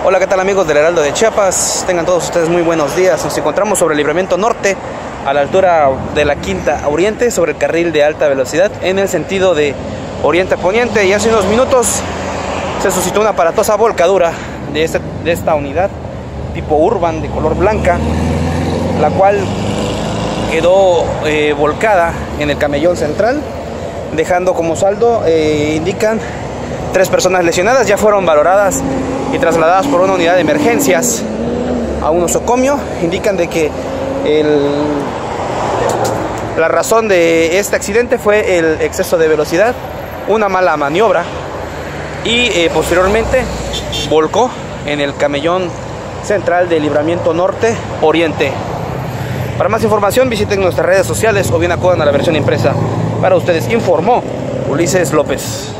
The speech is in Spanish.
Hola, ¿qué tal amigos del Heraldo de Chiapas? Tengan todos ustedes muy buenos días. Nos encontramos sobre el Libramiento Norte, a la altura de la Quinta Oriente, sobre el carril de alta velocidad, en el sentido de oriente a poniente. Y hace unos minutos se suscitó una aparatosa volcadura de esta unidad tipo Urban de color blanca, la cual quedó volcada en el camellón central, dejando como saldo, indican, 3 personas lesionadas. Ya fueron valoradas y trasladadas por una unidad de emergencias a un nosocomio. Indican de que la razón de este accidente fue el exceso de velocidad, una mala maniobra, y posteriormente volcó en el camellón central del Libramiento Norte Oriente. Para más información visiten nuestras redes sociales o bien acudan a la versión impresa. Para ustedes informó Ulises López.